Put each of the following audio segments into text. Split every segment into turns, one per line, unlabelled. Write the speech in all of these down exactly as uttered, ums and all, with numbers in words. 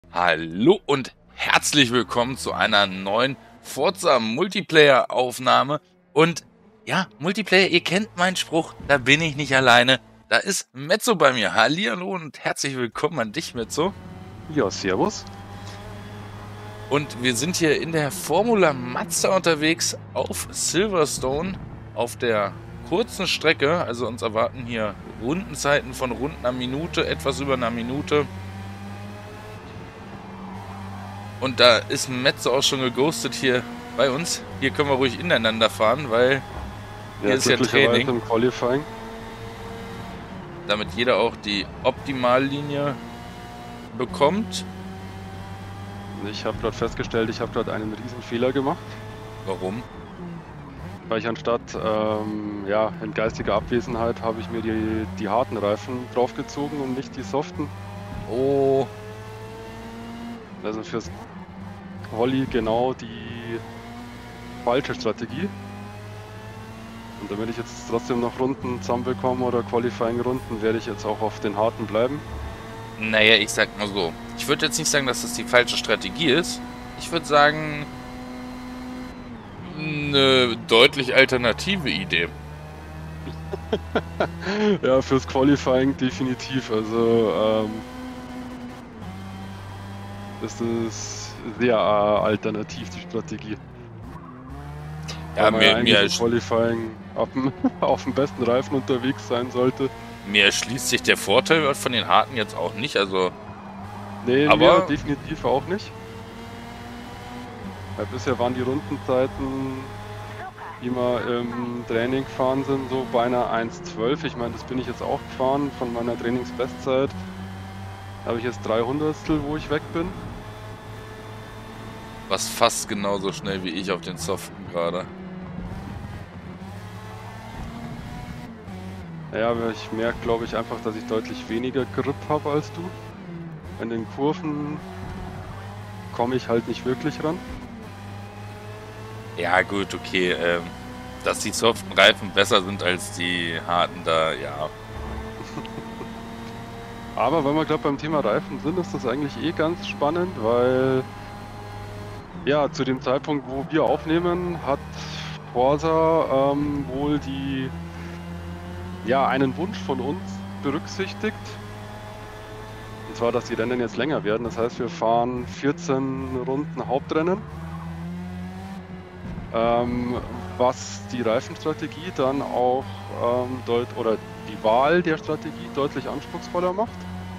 Hallo und herzlich willkommen zu einer neuen Forza Multiplayer Aufnahme. Und ja, Multiplayer, ihr kennt meinen Spruch, da bin ich nicht alleine. Da ist Mezzo bei mir. Hallihallo und herzlich willkommen an dich, Mezzo.
Ja, servus.
Und wir sind hier in der Formula Mazda unterwegs auf Silverstone auf der kurzen Strecke. Also uns erwarten hier Rundenzeiten von rund einer Minute, etwas über einer Minute. Und da ist Metze auch schon geghostet hier bei uns. Hier können wir ruhig ineinander fahren, weil hier
Ja,
ist ja Training.
Im Qualifying.
Damit jeder auch die Optimallinie bekommt.
Ich habe gerade festgestellt, ich habe gerade einen riesen Fehler gemacht.
Warum?
Weil ich anstatt, ähm, ja, in geistiger Abwesenheit habe ich mir die, die harten Reifen draufgezogen und nicht die soften.
Oh.
Also fürs Quali genau die falsche Strategie. Und damit ich jetzt trotzdem noch Runden zusammenbekomme oder Qualifying-Runden, werde ich jetzt auch auf den harten bleiben.
Naja, ich sag mal so. Ich würde jetzt nicht sagen, dass das die falsche Strategie ist. Ich würde sagen, eine deutlich alternative Idee.
Ja, fürs Qualifying definitiv. Also, ähm, das ist sehr äh, alternativ, die Strategie.
Ja,
Weil man ja
mir, mir,
eigentlich im Qualifying auf dem, auf dem besten Reifen unterwegs sein sollte.
mir erschließt sich der Vorteil von den Harten jetzt auch nicht. Also,
Nee,
aber
mir definitiv auch nicht. Weil bisher waren die Rundenzeiten, die wir im Training gefahren sind, so beinahe eins zwölf. Ich meine, das bin ich jetzt auch gefahren von meiner Trainingsbestzeit. Da habe ich jetzt drei Hundertstel, wo ich weg bin.
was fast genauso schnell wie ich auf den Soften gerade.
Ja, aber ich merke, glaube ich, einfach, dass ich deutlich weniger Grip habe als du. In den Kurven komme ich halt nicht wirklich ran.
Ja, gut, okay. Ähm, dass die soften Reifen besser sind als die harten, da, ja.
Aber wenn wir gerade beim Thema Reifen sind, ist das eigentlich eh ganz spannend, weil ja, zu dem Zeitpunkt, wo wir aufnehmen, hat Forza ähm, wohl die ja, einen Wunsch von uns berücksichtigt. Und zwar, dass die Rennen jetzt länger werden. Das heißt, wir fahren vierzehn Runden Hauptrennen. Ähm, was die Reifenstrategie dann auch ähm, deut oder die Wahl der Strategie deutlich anspruchsvoller macht.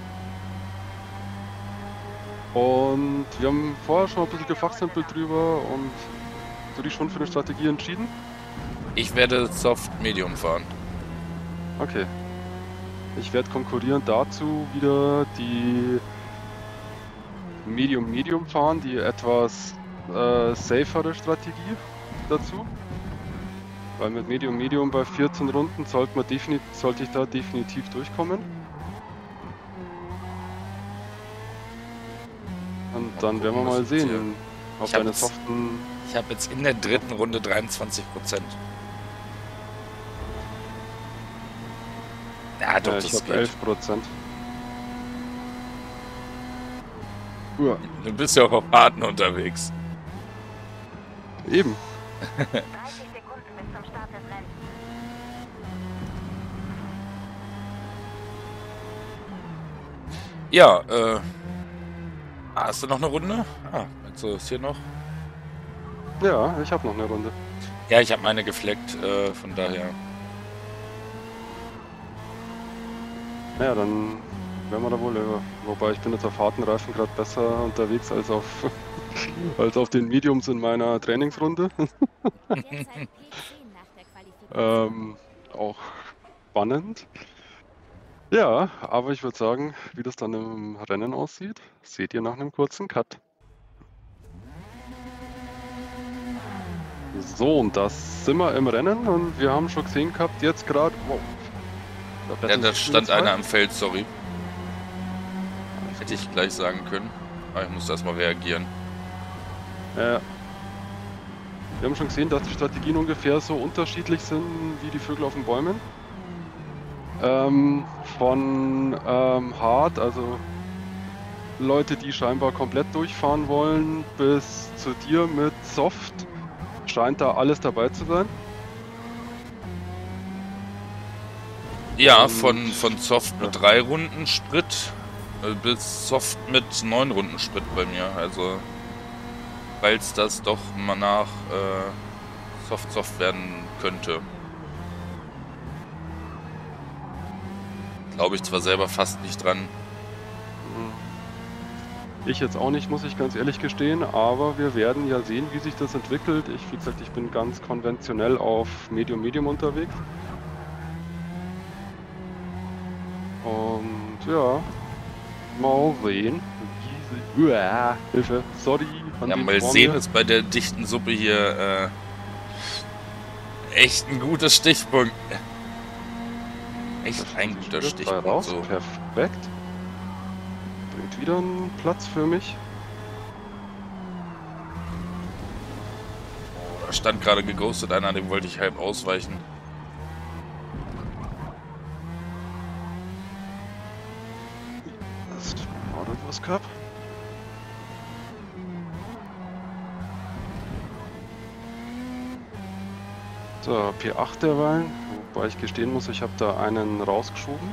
Und wir haben vorher schon ein bisschen gefachsimpelt drüber und du dich schon für eine Strategie entschieden?
Ich werde Soft Medium fahren.
Okay. Ich werde konkurrierend dazu wieder die Medium Medium fahren, die etwas äh, safere Strategie dazu. Weil mit Medium Medium bei vierzehn Runden sollte, man sollte ich da definitiv durchkommen. Und dann werden wir mal sehen, ob deine soften...
Ich habe jetzt in der dritten Runde dreiundzwanzig Prozent. Ja, doch,
ja,
das
ich habe
geht.
elf Prozent.
Ja. Du bist ja auch auf Harten unterwegs.
Eben.
dreißig Sekunden bis zum Start des Rennens.
Ja, äh... Ah, hast du noch eine Runde? Ah, also ist hier noch.
Ja, ich habe noch eine Runde.
Ja, ich habe meine gefleckt, äh, von daher.
Naja, dann werden wir da wohl über. Wobei ich bin jetzt auf harten Reifen gerade besser unterwegs als auf als auf den Mediums in meiner Trainingsrunde. ähm, auch spannend. Ja, aber ich würde sagen, wie das dann im Rennen aussieht, seht ihr nach einem kurzen Cut. So, und das sind wir im Rennen und wir haben schon gesehen gehabt, jetzt gerade... Wow.
Da ja, da stand einer am Feld, sorry. Hätte ich gleich sagen können. Aber ich muss erstmal reagieren.
Ja. Wir haben schon gesehen, dass die Strategien ungefähr so unterschiedlich sind wie die Vögel auf den Bäumen. Ähm, von ähm, hart, also Leute, die scheinbar komplett durchfahren wollen, bis zu dir mit Soft. Scheint da alles dabei zu sein.
Ja,
Und-
von, von Soft mit
ja.
drei Runden Sprit äh, bis Soft mit neun Runden Sprit bei mir. Also, falls das doch mal nach äh, Soft Soft werden könnte. Glaube ich zwar selber fast nicht dran.
Ich jetzt auch nicht, muss ich ganz ehrlich gestehen, aber wir werden ja sehen, wie sich das entwickelt. Ich, wie gesagt, ich bin ganz konventionell auf Medium-Medium unterwegs. Und ja, mal sehen. Wie sie, uah, Hilfe, sorry. An
Ja,
den
mal
vor
sehen
mir.
ist bei der dichten Suppe hier äh, echt ein guter Stichpunkt. Echt ein guter
Wieder drei
Stichpunkt.
raus,
So.
perfekt. Bringt wieder einen Platz für mich.
Da stand gerade geghostet einer, dem wollte ich halb ausweichen.
Das war das was gehabt. So, P acht derweil, wobei ich gestehen muss, ich habe da einen rausgeschoben.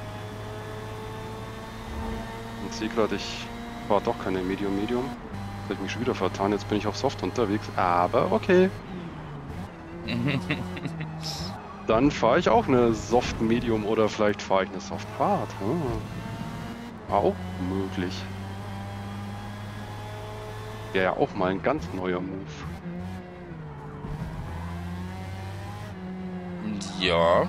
Und sehe gerade, ich war doch keine Medium-Medium. Jetzt habe ich mich schon wieder vertan, jetzt bin ich auf Soft unterwegs, aber okay. Dann fahre ich auch eine Soft-Medium oder vielleicht fahre ich eine Soft-Hard. Hm. Auch möglich. Wäre ja auch mal ein ganz neuer Move.
Ja.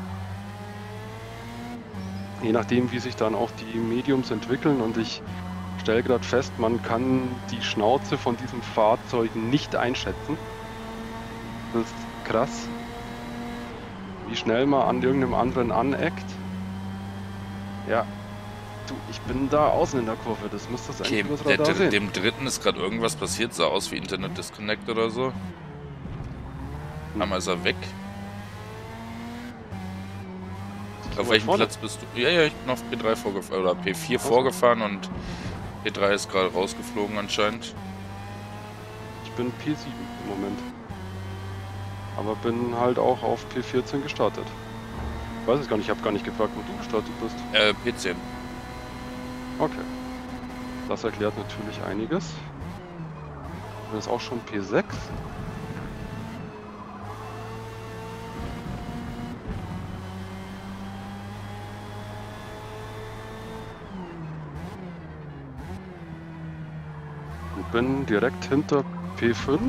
Je nachdem, wie sich dann auch die Mediums entwickeln, und ich stelle gerade fest, man kann die Schnauze von diesem Fahrzeug nicht einschätzen. Das ist krass, wie schnell man an irgendeinem anderen aneckt. Ja, du, ich bin da außen in der Kurve, das müsste das
Okay,
eigentlich übers
der,
Radar
der,
sehen.
dem dritten ist gerade irgendwas passiert, sah aus wie Internet Disconnect oder so.
Hm.
Einmal ist er weg. Auf
weit
welchem
vorne?
Platz bist du? Ja, ja, ich bin auf P drei vorgefahren oder P vier
Ach so.
vorgefahren und P drei ist gerade rausgeflogen anscheinend.
Ich bin P sieben im Moment. Aber bin halt auch auf P vierzehn gestartet. Ich weiß es gar nicht, ich habe gar nicht gefragt, wo du gestartet bist.
Äh, P zehn.
Okay. Das erklärt natürlich einiges. Das ist auch schon P sechs. Und bin direkt hinter P fünf.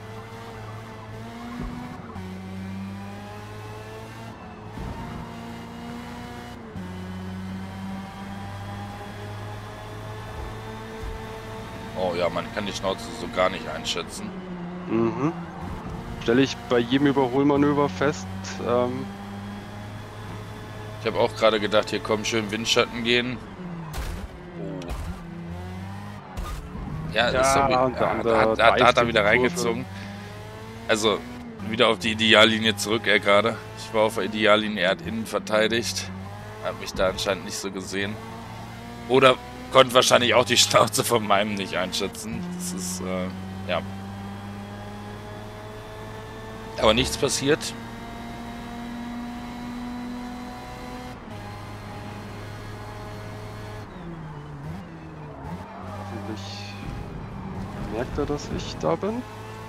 Oh ja, man kann die Schnauze so gar nicht einschätzen.
Mhm. Stelle ich bei jedem Überholmanöver fest. Ähm,
Ich habe auch gerade gedacht, hier kommen schön Windschatten gehen. Oh. Ja,
Ja,
ist so,
und
ja,
an
da,
der
da, da hat er
Dreifach
wieder
Kurve.
reingezogen. Also, wieder auf die Ideallinie zurück, er gerade. Ich war auf der Ideallinie, er hat innen verteidigt. Hat mich da anscheinend nicht so gesehen. Oder konnte wahrscheinlich auch die Schnauze von meinem nicht einschätzen. Das ist, äh, ja. Aber nichts passiert.
hoffentlich merkt er, dass ich da bin.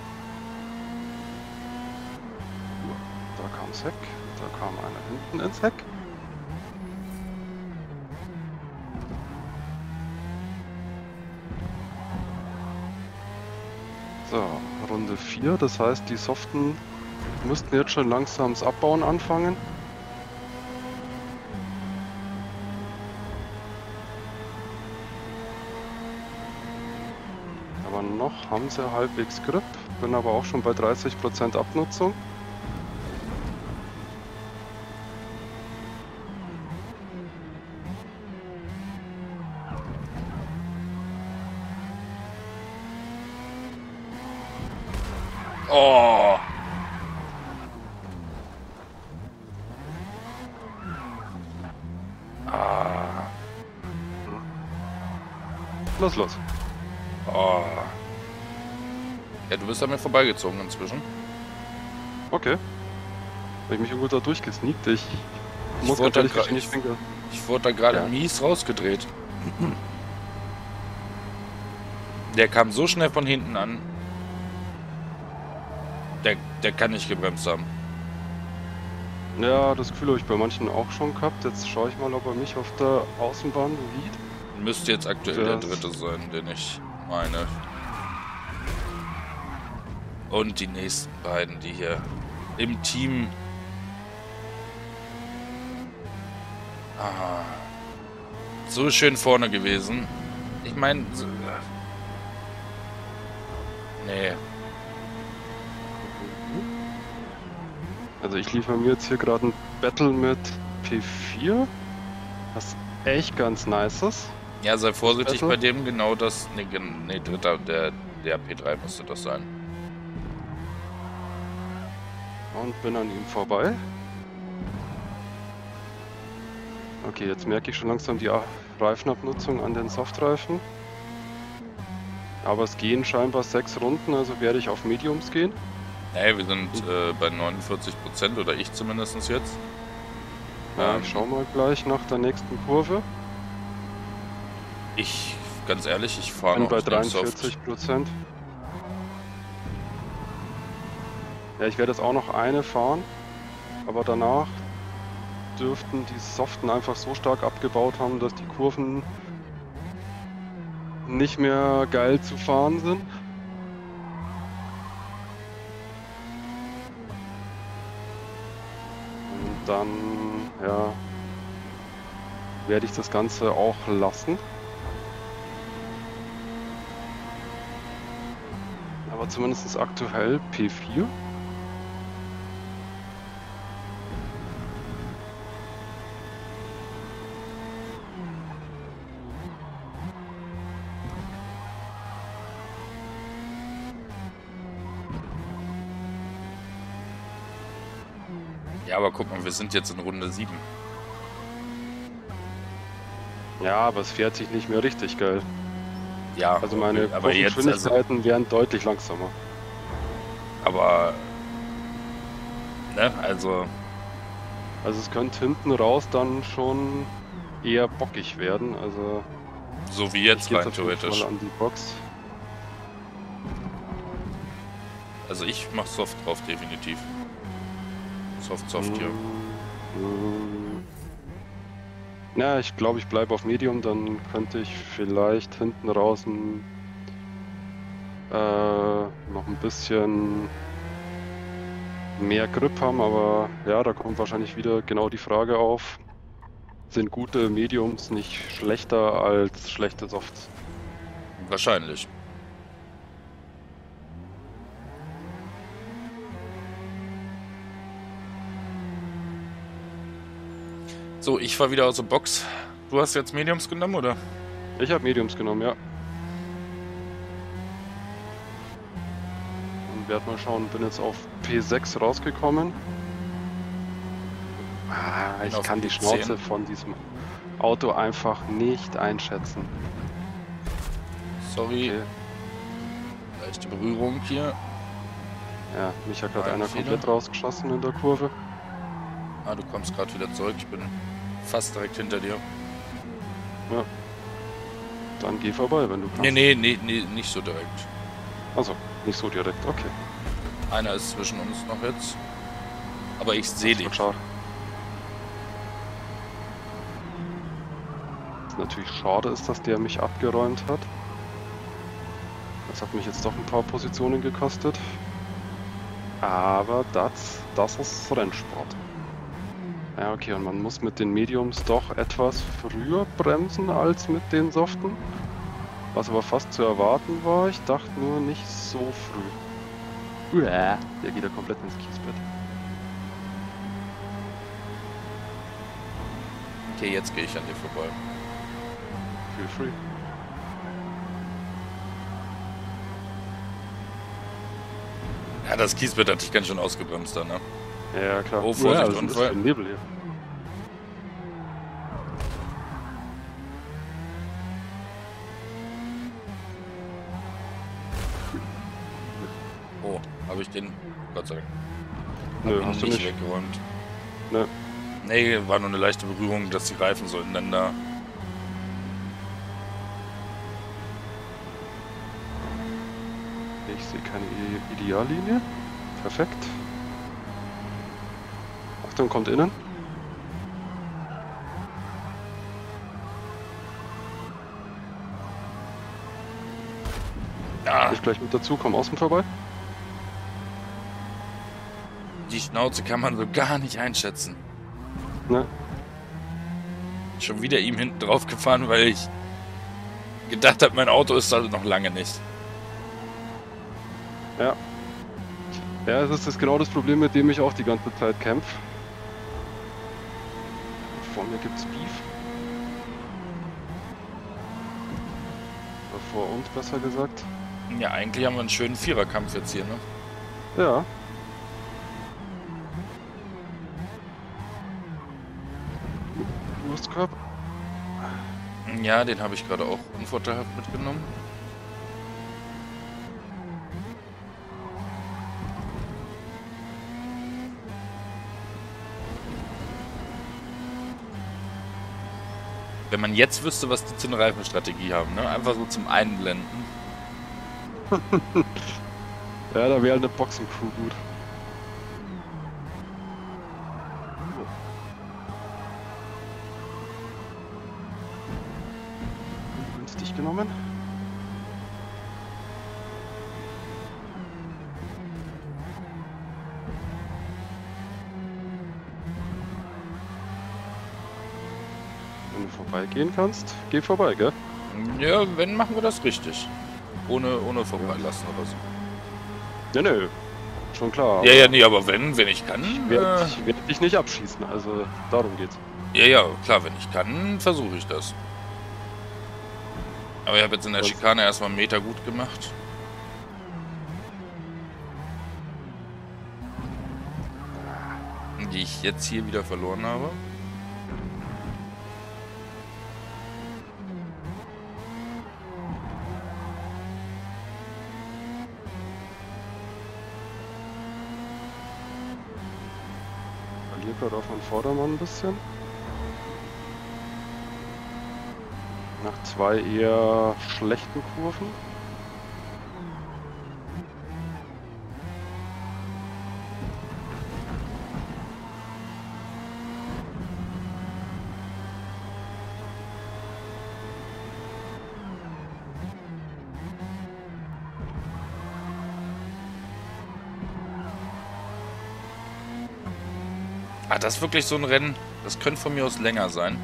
Da kam's Heck. Da kam einer hinten ins Heck. So, Runde vier, das heißt, die Soften müssten jetzt schon langsam das Abbauen anfangen. Aber noch haben sie halbwegs Grip, bin aber auch schon bei dreißig Prozent Abnutzung.
Oh! Ah.
Los, los.
Oh. Ja, du bist an mir vorbeigezogen inzwischen.
Okay. Habe ich mich irgendwo da durchgesneakt? Ich,
Ich
muss
wurde
ganz ehrlich
gra-
gestehen, ich denke...
Ich wurde da gerade
Ja.
mies rausgedreht. Der kam so schnell von hinten an. Der, der kann nicht gebremst haben.
Ja, das Gefühl habe ich bei manchen auch schon gehabt. Jetzt schaue ich mal, ob er mich auf der Außenbahn sieht.
Müsste jetzt aktuell der
Das-
dritte sein, den ich meine. Und die nächsten beiden, die hier im Team... Ah, so schön vorne gewesen. Ich meine... So, nee.
Also ich liefere mir jetzt hier gerade ein Battle mit P vier. Was echt ganz nice ist.
Ja, sei vorsichtig
Battle?
bei dem, genau das... Nee, gen- nee dritter, der, der P drei müsste das sein.
Und bin an ihm vorbei. Okay, jetzt merke ich schon langsam die Reifenabnutzung an den Softreifen. Aber es gehen scheinbar sechs Runden, also werde ich auf Mediums gehen.
Nee, wir sind äh, bei neunundvierzig Prozent, oder ich zumindest jetzt.
Ja,
Ähm,
ich schau mal gleich nach der nächsten Kurve.
Ich, ganz ehrlich, ich fahre
Bin
noch
bei
auf dem Soft.
dreiundvierzig Prozent. Ja, ich werde jetzt auch noch eine fahren, aber danach dürften die Soften einfach so stark abgebaut haben, dass die Kurven nicht mehr geil zu fahren sind. Und dann, ja, werde ich das Ganze auch lassen. Aber zumindest aktuell P vier.
Ja, aber guck mal, wir sind jetzt in Runde sieben.
Ja, aber es fährt sich nicht mehr richtig geil.
Ja,
Also meine
okay, aber jetzt, also,
Kurvengeschwindigkeiten wären deutlich langsamer.
aber, ne, also,
Also es könnte hinten raus dann schon eher bockig werden. Also
so wie
ich
jetzt
gehe
rein
jetzt auf jeden
theoretisch.
Fall an die Box.
Also ich mach Soft drauf, definitiv. Soft, Soft hier.
Mm, Ja, ich glaube, ich bleibe auf Medium, dann könnte ich vielleicht hinten raus ein, äh, noch ein bisschen mehr Grip haben, aber ja, da kommt wahrscheinlich wieder genau die Frage auf, sind gute Mediums nicht schlechter als schlechte Softs?
Wahrscheinlich. So, ich fahr wieder aus der Box. Du hast jetzt Mediums genommen, oder?
Ich habe Mediums genommen, ja. Und werde mal schauen, bin jetzt auf P sechs rausgekommen. Ah, ich
auf
kann die
P
Schnauze
zehn.
von diesem Auto einfach nicht einschätzen.
Sorry,
Okay.
leichte Berührung hier.
Ja, mich hat gerade
Ein
einer
Fehler.
komplett rausgeschossen in der Kurve.
Ah, du kommst gerade wieder zurück. Ich bin fast direkt hinter dir.
Dann geh vorbei, wenn du kannst.
Nee, nee, nee, nee, nicht so direkt.
Also, nicht so direkt, okay.
Einer ist zwischen uns noch jetzt. Aber ich sehe
Das wird
dich.
schade. Was natürlich schade ist, dass der mich abgeräumt hat. Das hat mich jetzt doch ein paar Positionen gekostet. Aber das, das ist Rennsport. Ja, okay, und man muss mit den Mediums doch etwas früher bremsen als mit den Soften. Was aber fast zu erwarten war. Ich dachte nur nicht so früh. Uah, der geht ja komplett ins Kiesbett.
Okay, jetzt gehe ich an dir vorbei.
Feel free.
Ja, das Kiesbett hat dich ganz schön ausgebremst dann, ne?
Ja, klar.
Oh, Vorsicht,
was ist
Unfall.
das für ein Nebel hier?
Habe ich den, Gott sei Dank,
Nö,
ihn
hast du
nicht
nicht.
weggeräumt.
Nö.
Nee, war nur eine leichte Berührung, dass die Reifen so ineinander.
Ich sehe keine I- Ideallinie. Perfekt. Achtung, kommt innen.
Ah,
Ich gleich mit dazu, komm außen vorbei.
die Schnauze kann man so gar nicht einschätzen.
Ne?
Schon wieder ihm hinten drauf gefahren, weil ich gedacht habe, mein Auto ist da noch lange nicht.
Ja. Ja, das ist das genau das Problem, mit dem ich auch die ganze Zeit kämpfe. Vor mir gibt's Beef. Oder vor uns, besser gesagt.
Ja, eigentlich haben wir einen schönen Viererkampf jetzt hier, ne?
Ja. Brustkorb.
Ja, den habe ich gerade auch unvorteilhaft mitgenommen. Wenn man jetzt wüsste, was die zu einer Reifenstrategie haben, ne? Einfach so zum Einblenden.
Ja, da wäre eine Boxencrew gut. Günstig genommen. Wenn du vorbeigehen kannst, geh vorbei, gell?
Ja, wenn, machen wir das richtig. Ohne, ohne vorbeilassen oder so.
Nö, nö. Schon klar.
Ja, ja, nee, aber wenn, wenn ich kann.
Ich werde
Äh,
werd dich nicht abschießen, also darum geht's.
ja, ja, klar, wenn ich kann, versuche ich das. Aber ich habe jetzt in der
Was?
Schikane erstmal einen Meter gut gemacht. Die ich jetzt hier wieder verloren habe.
Verliere gerade auf meinen Vordermann ein bisschen. Nach zwei eher schlechten Kurven.
Ah, das ist wirklich so ein Rennen. Das könnte von mir aus länger sein.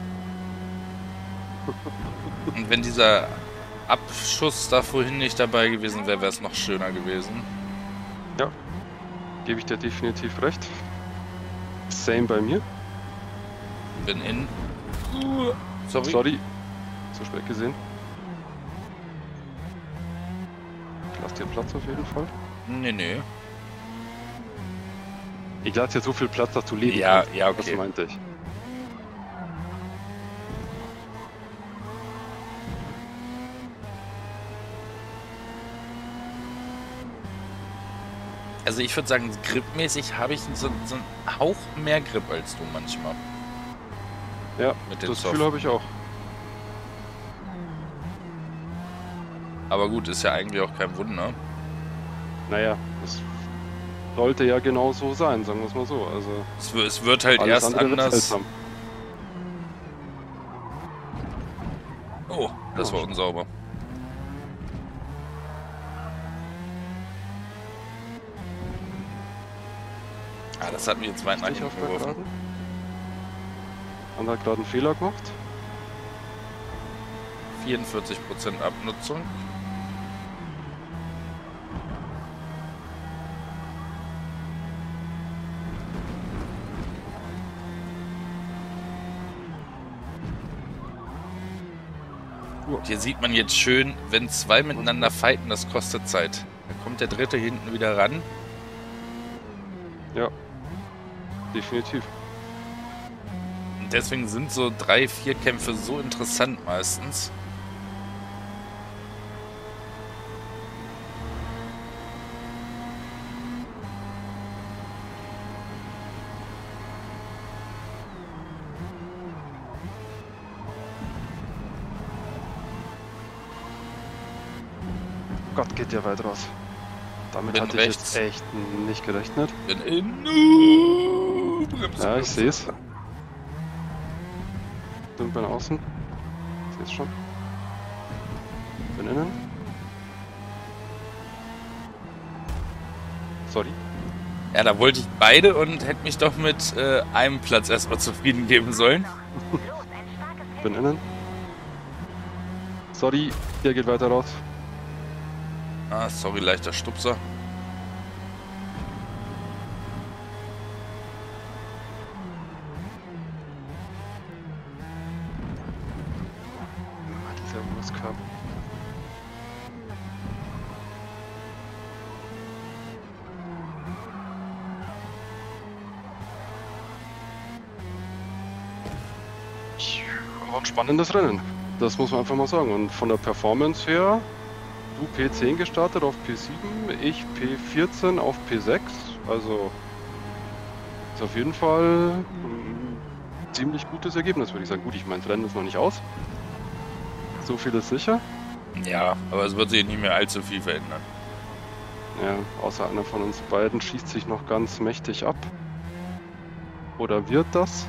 Und wenn dieser Abschuss da vorhin nicht dabei gewesen wäre, wäre es noch schöner gewesen.
Ja, gebe ich dir definitiv recht. Same bei mir.
Bin in. Uh, sorry.
Sorry, zu spät gesehen. Ich lasse dir Platz auf jeden Fall.
Nee, nee.
Ich lasse dir so viel Platz, dass du leben
Ja,
kannst.
ja,
Das
okay.
meinte ich.
Also ich würde sagen, gripmäßig habe ich so, so einen Hauch mehr Grip als du manchmal.
Ja,
Mit den
das
Soft.
Gefühl habe ich auch.
Aber gut, ist ja eigentlich auch kein Wunder.
Naja, das sollte ja genau so sein, sagen wir es mal so. Also
Es, w- es wird halt
alles
erst
andere wird
anders.
seltsam.
Oh, das
Ja.
war unsauber. Ah, das hat mir jetzt weit nach
Richtig auf
hinten
der
geworfen.
Geraden. Haben wir gerade einen Fehler gemacht?
vierundvierzig Prozent Abnutzung. Und hier sieht man jetzt schön, wenn zwei miteinander fighten, das kostet Zeit. Da kommt der dritte hinten wieder ran.
Ja, definitiv.
Und deswegen sind so drei, vier Kämpfe so interessant meistens.
Gott, geht der weit raus. Damit
Bin
hatte
rechts.
ich jetzt echt nicht gerechnet.
Bin in. Uh, Bremse,
Ja, ich
Bremse.
sehe es. Bin bei außen. Ich sehe es schon. Bin innen. Sorry.
Ja, da wollte ich beide und hätte mich doch mit äh, einem Platz erstmal zufrieden geben sollen.
Los, ein starkes Hilfe.
Bin innen. Sorry, der geht weiter raus.
Ah, sorry, leichter Stupser.
Ah, dieser Wurstkorb. War ein spannendes Rennen. Das muss man einfach mal sagen. Und von der Performance her, du P zehn gestartet auf P sieben, ich P vierzehn auf P sechs. Also ist auf jeden Fall ein ziemlich gutes Ergebnis, würde ich sagen. Gut, ich meine, das Rennen ist noch nicht aus. So viel ist sicher.
Ja, aber es wird sich nicht mehr allzu viel verändern.
Ja, außer einer von uns beiden schießt sich noch ganz mächtig ab. Oder wird das?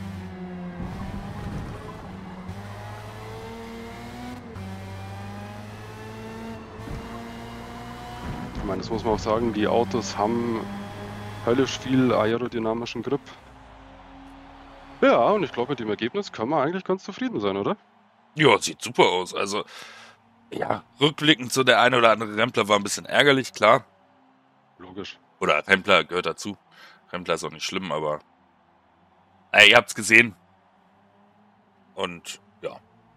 Ich meine, das muss man auch sagen, die Autos haben höllisch viel aerodynamischen Grip. Ja, und ich glaube, mit dem Ergebnis können wir eigentlich ganz zufrieden sein, oder?
Ja, sieht super aus. Also, ja, rückblickend so der eine oder andere Rempler war ein bisschen ärgerlich, klar.
Logisch.
Oder Rempler gehört dazu. Rempler ist auch nicht schlimm, aber äh, ihr habt's gesehen. Und ja.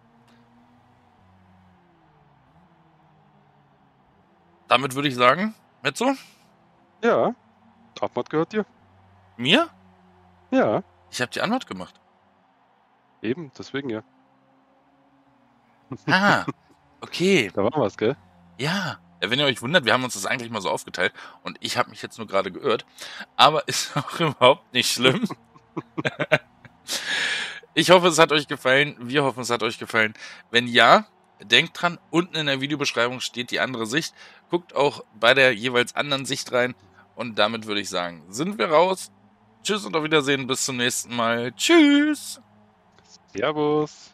Damit würde ich sagen, Mezzo,
Ja, Abmod gehört dir.
mir?
Ja,
Ich habe die Antwort gemacht.
eben, deswegen ja.
Ah, okay.
Da war was, gell?
Ja. Ja, wenn ihr euch wundert, wir haben uns das eigentlich mal so aufgeteilt und ich habe mich jetzt nur gerade geirrt. Aber ist auch überhaupt nicht schlimm. Ich hoffe, es hat euch gefallen. Wir hoffen, es hat euch gefallen. Wenn ja, denkt dran, unten in der Videobeschreibung steht die andere Sicht. Guckt auch bei der jeweils anderen Sicht rein. Und damit würde ich sagen, sind wir raus. Tschüss und auf Wiedersehen. Bis zum nächsten Mal. Tschüss.
Servus.